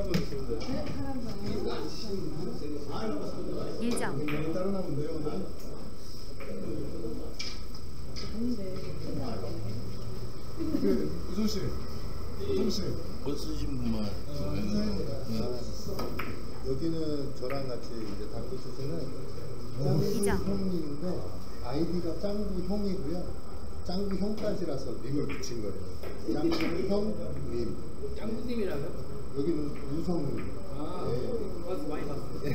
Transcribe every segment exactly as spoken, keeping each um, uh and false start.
일 점. 그 우선 씨, 우선 씨. 멋지신 분만. 여기는 저랑 같이 이제 당구 투수는 짱구 형님인데 아이디가 짱구 형이고요. 짱구 형까지라서 님을 붙인 거예요. 짱구 형님. 짱구님이라고요? 여기는 우성님. 아, 네. 봤어, 많이 봤어. 네.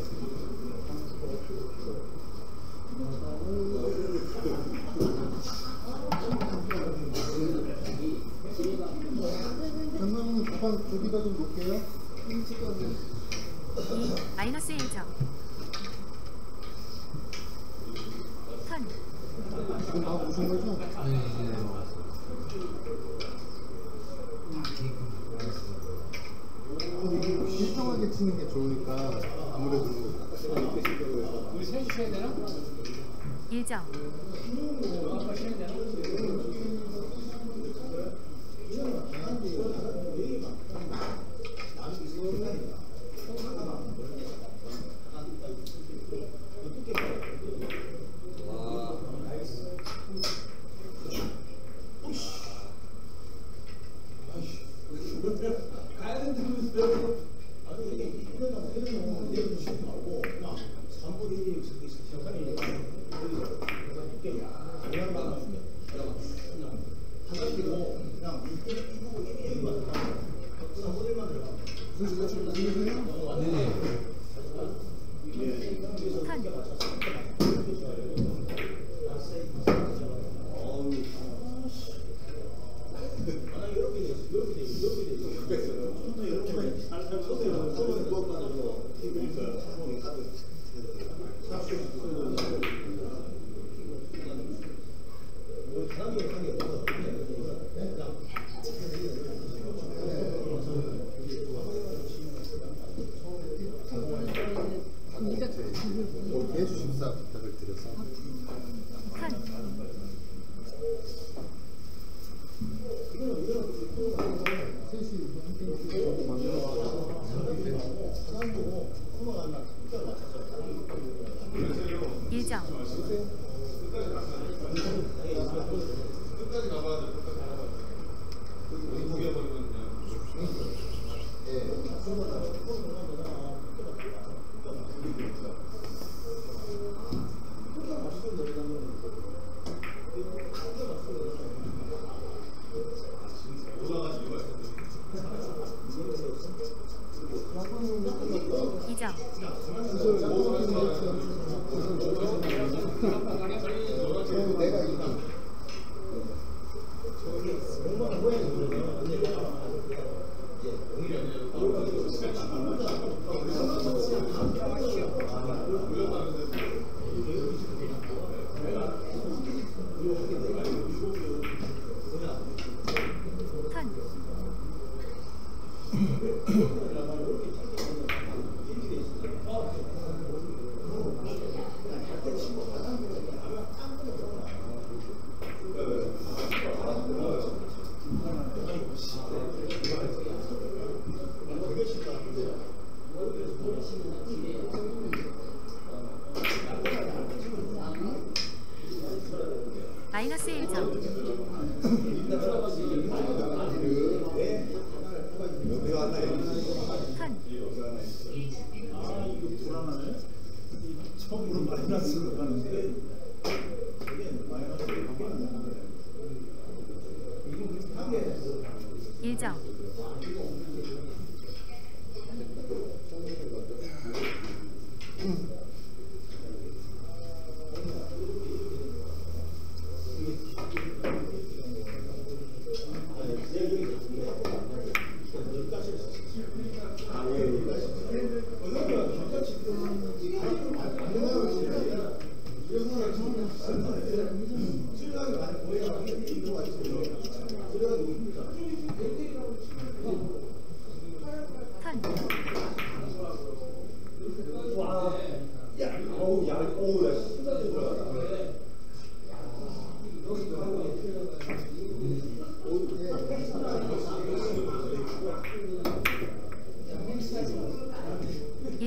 장관님 가방 저기다 좀 놓을게요. 이 마이너스 일 점. 턴. 지금 다 오신 거죠? 네, 네. 일정하게 치는 게 좋으니까 아무래도 우리 셋이 쳐야 되나? 일 점. 아빠 쳐야 되나? 예수십사 부탁을 드려서 일 점. 끝까지 가봐야 돼. 우리 포기해버리거든요. 이 점. 내가 이거 마이너스 일 점. 턴. 처음으로 마이너스로 가는데 일 점. 아,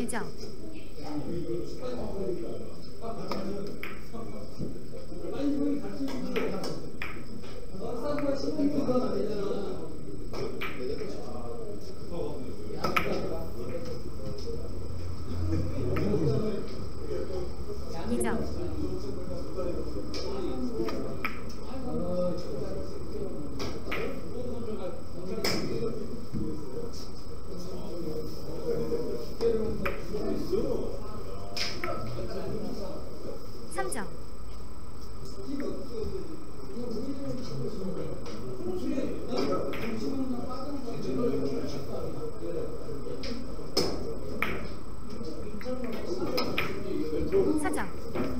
이 점. 이 점. 삼 점. 사 점.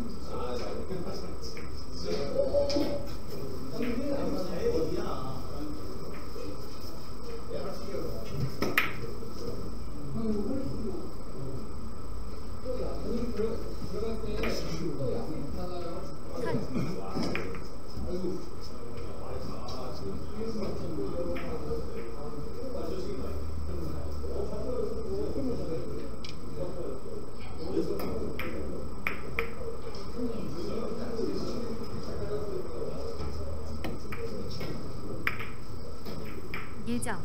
일 점.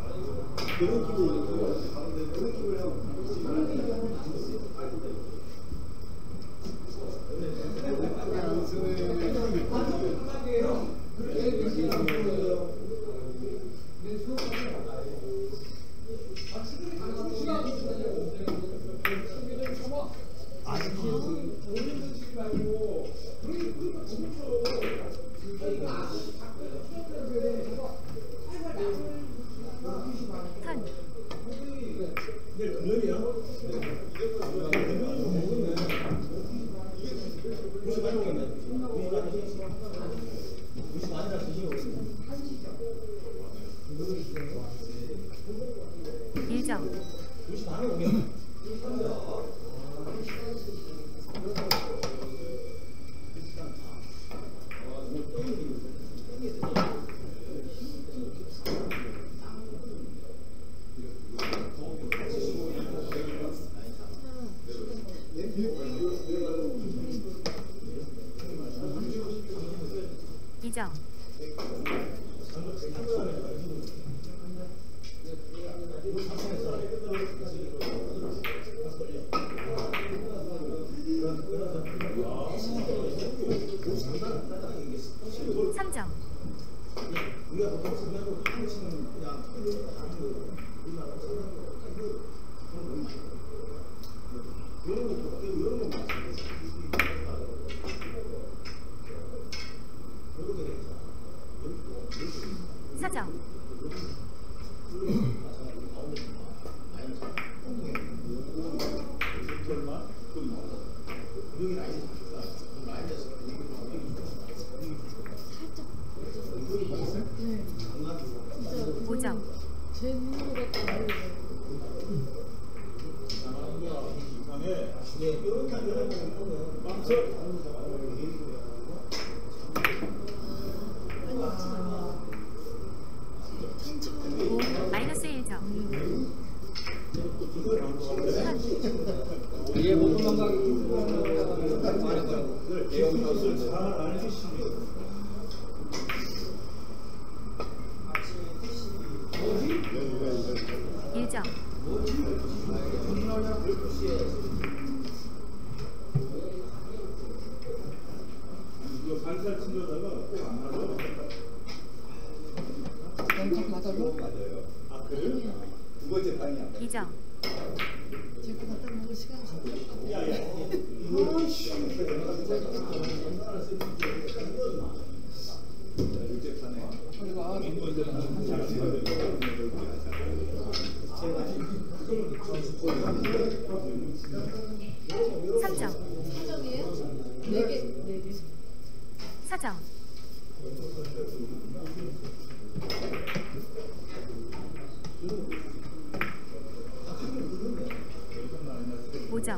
턴. 일 점. 이 점. 삼 점. 사 점. 오 점. 제 눈으로 다 오 마이너스 일 점. 얘 못 도망가기. 일 점. 이거 살살 치려다가 꼭 안 맞아. 영탁 맞아요? 아 그래요? 두 번째 방이야. 이 점. 제가 갖다 먹을 시간이 없어요. 야야. 이거 씨. 둘째 판에. 그리고 아, 삼 점. 사 점이에요? 네 개, 네 개. 사 점. 오 점.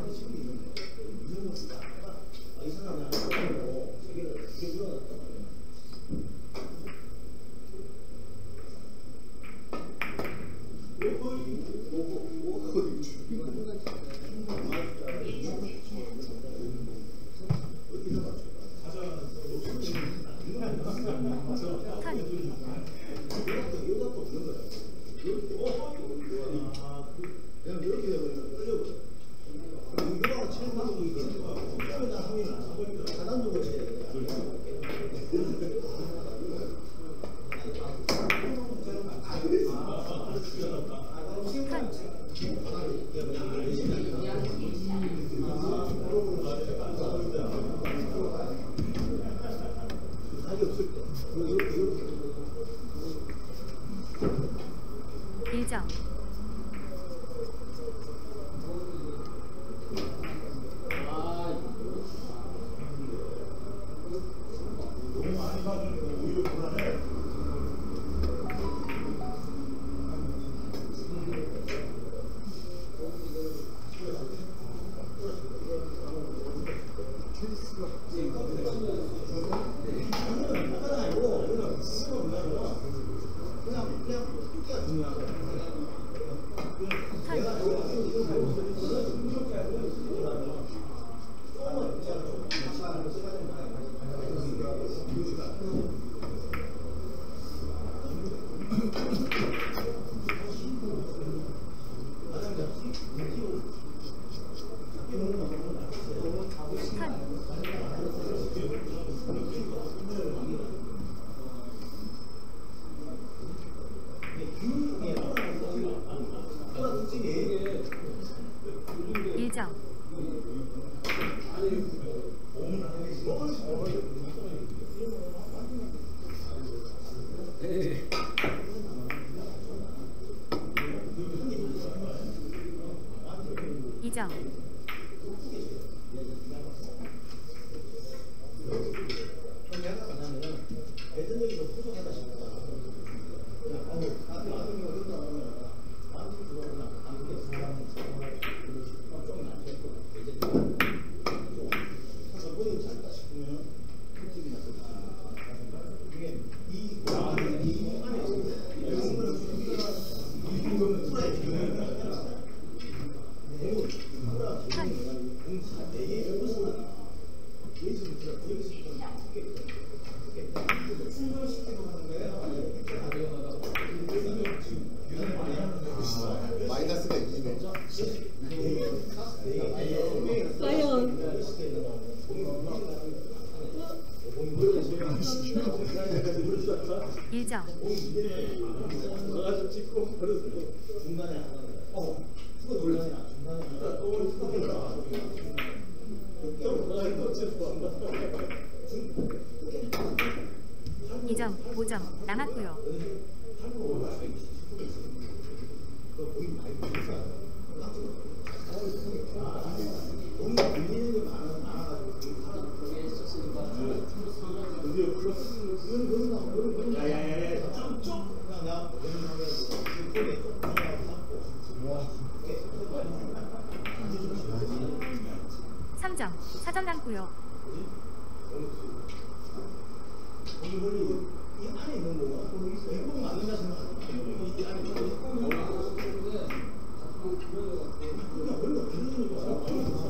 그냥 이렇게 되면 끌려버려. 이거랑 치는 방법이 있으니까 처음에다 하면 하단적으로 쳐야 돼. 일 점. 너무 많이 봐주니까 오히려 불안해. 일 점. 이 점. 마이너스가 이네. 과연 일 점. 가가지고 찍고 버렸어. 중간에 어 그거 놀라냐. 중간에 또 그거 이 점. 오 점. 남았고요. 삼 점. 사 점 남고요. 이 안에 있는 거가 이거 맞는다 생각하는 이 안에 있는 거 그냥 원래 기르는 거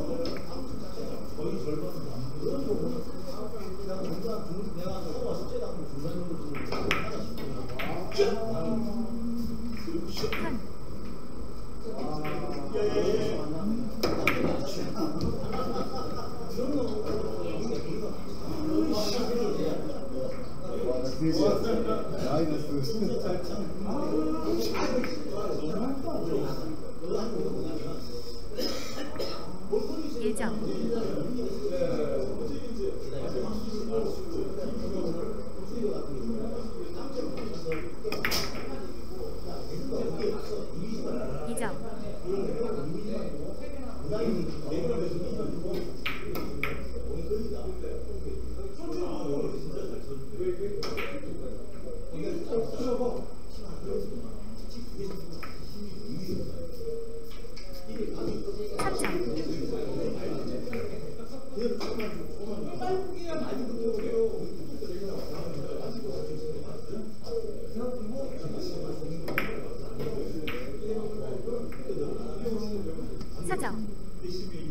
거의 절반 그런 거 내가 중간 내가 처음 왔을 때 나는 중간 정도 좀 하다 싶어. 한. 마이너스. 일 점. 이 점. 삼 점. 사 점.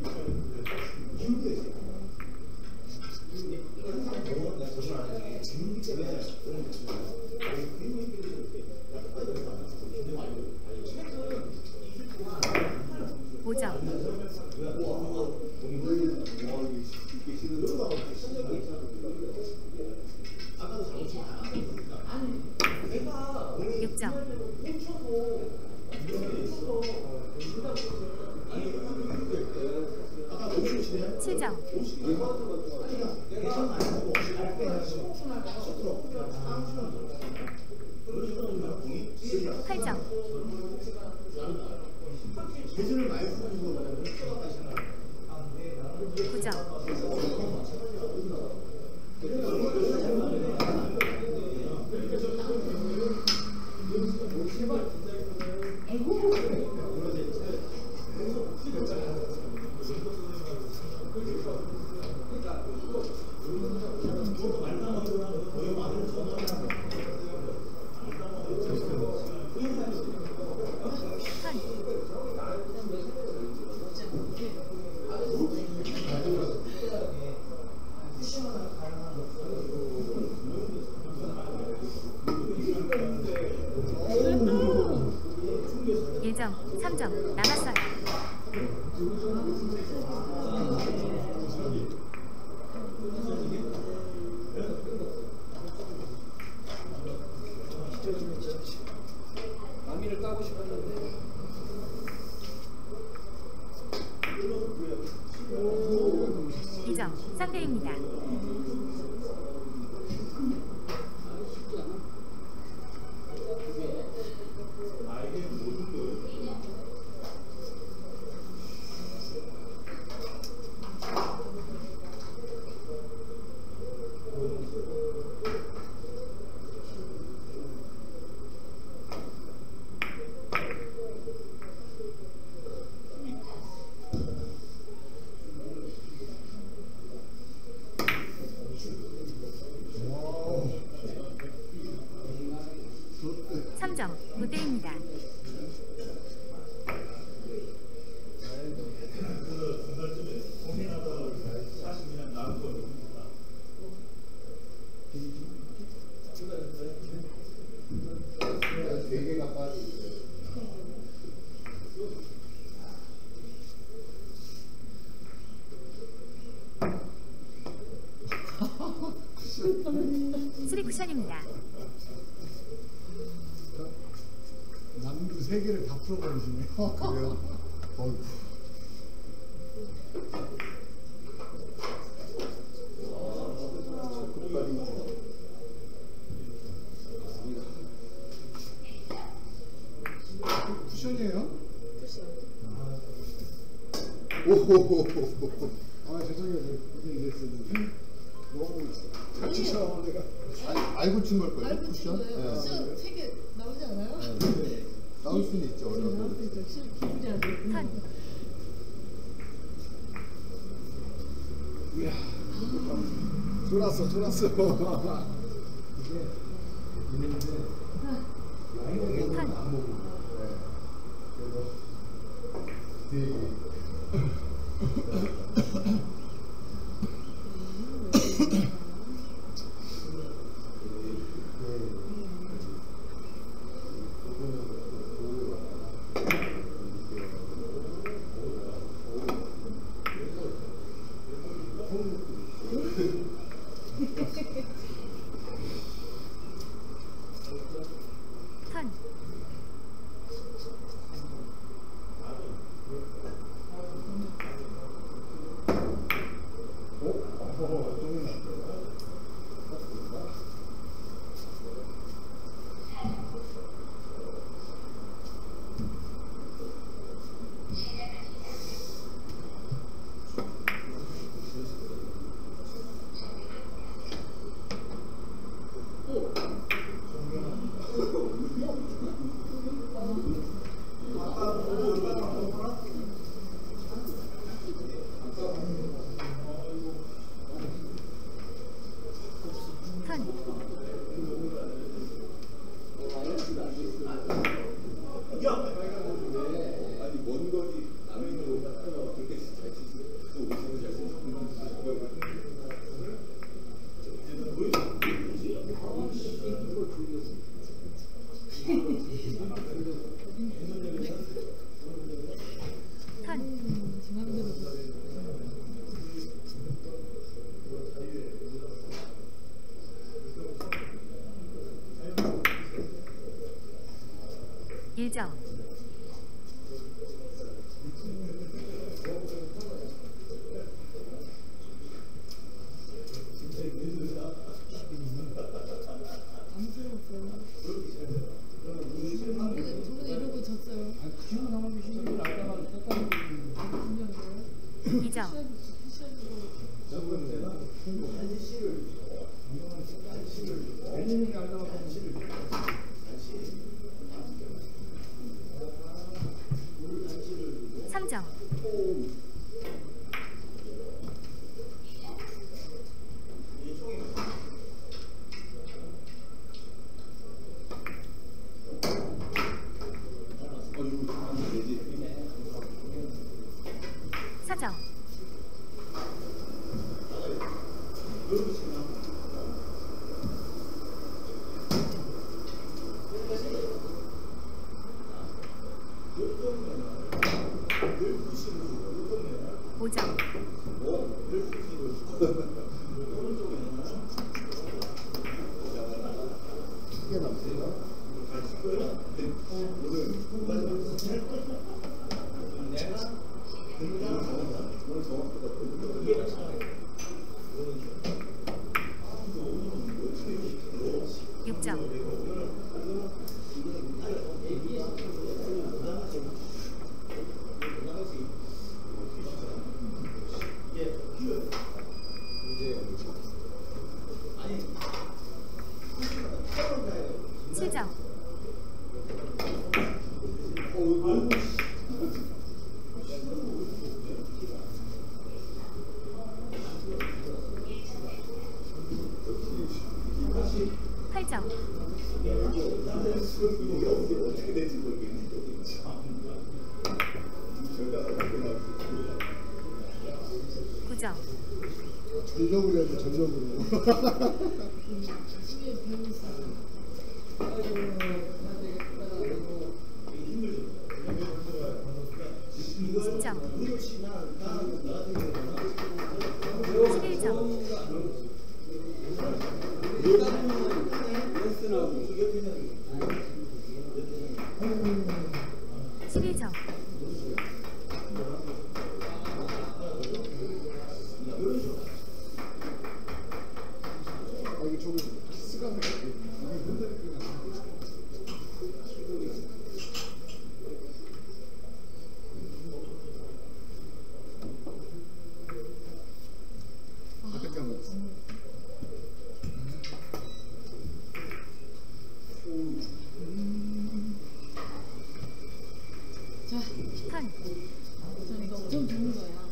오 점. 육 점. 칠 점. 팔 점. 구 점. 턴. 일 점. 삼 점. 남았어요. 마미를 까고 싶었는데 이 점. 상대입니다. 삼 점. 구 대입니다. 네 개가 빠지죠. 쓰리 쿠션입니다. 남도 세 개를 다 풀어버리시네. 그래요? 어휴. 쿠션이에요? 오호호호. 아 죄송해요. 이게 이랬었는데 너무 잘 치셔 내가. 알, 알고 친 걸걸요? 알고 쿠션? 치는 거예요. 네. 쿠션 세 개 나오지 않아요? 네. 나올 수는 있죠. 나올 수 얼마든. 있죠. 실 기분이 안 돼. 턴. 이야. 졸았어 졸았어. 이게 있는데 영어는 안 먹고. 네. 그래서 되게 턴. 이점 내년에 알다가 삼점 사점 오점 크게 남습니다. 육점 이제 칠점 팔점 구점 전력으로 해야지 전력으로. 시계 배우고 있어요. 십점 십일점 십이점 아 이게 좀 키스가 이게 흔들리긴 하네. 어떻게 하면 자, 턴 전 이거 엄청 좋은 거야.